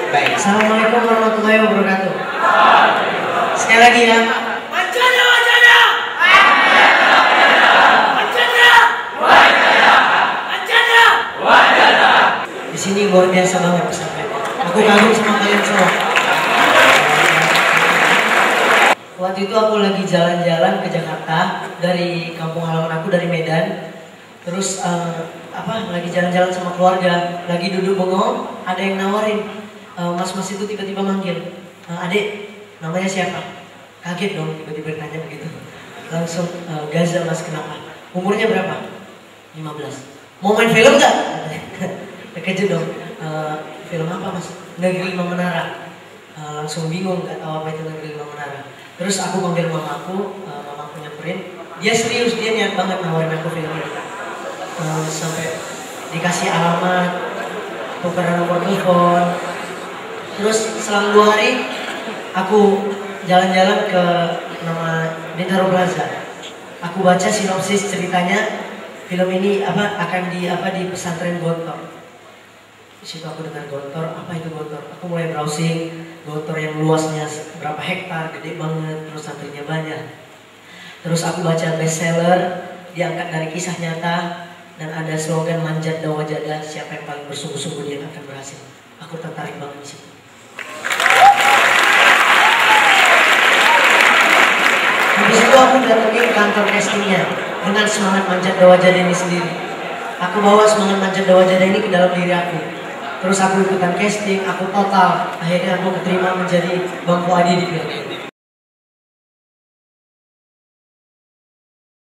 Baik, assalamualaikum warahmatullahi wabarakatuh. Sekali lagi ya. Wajana, wajana. Wajana. Wajana. Wajana. Di sini luar biasa banget pesantrennya. Aku kagum sama kalian semua. Waktu itu aku lagi jalan-jalan ke Jakarta dari kampung halaman aku dari Medan. Terus lagi jalan-jalan sama keluarga, lagi duduk bengong, ada yang nawarin. Mas-mas itu tiba-tiba manggil, "Adik, namanya siapa?" Kaget dong tiba-tiba nanya begitu. Langsung, "Gaza mas, kenapa? Umurnya berapa?" 15. "Mau main film nggak?" Terkejut dong. "Film apa mas?" "Negeri Lima Menara." Langsung bingung, nggak tahu apa itu Negeri Lima Menara. Terus aku panggil mamaku nyamperin. Dia serius, dia niat banget nawarin aku film ini. Sampai dikasih alamat, tukeran nomor telepon. Terus selang 2 hari aku jalan-jalan ke nama Bintaro Plaza. Aku baca sinopsis ceritanya, film ini akan di pesantren Gontor. Di situ aku dengar Gontor, apa itu Gontor? Aku mulai browsing Gontor yang luasnya berapa hektar, gede banget, terus santrinya banyak. Terus aku baca bestseller, diangkat dari kisah nyata, dan ada slogan manjat dawa jadah, siapa yang paling bersungguh-sungguh dia akan berhasil. Aku tertarik banget di situ. Habis itu aku datengin kantor castingnya dengan semangat manjat dawa jadah ini sendiri. Aku bawa semangat manjat dawa jadah ini ke dalam diri aku. Terus aku ikutan casting, aku total. Akhirnya aku keterima menjadi Bang Fuadi di film ini.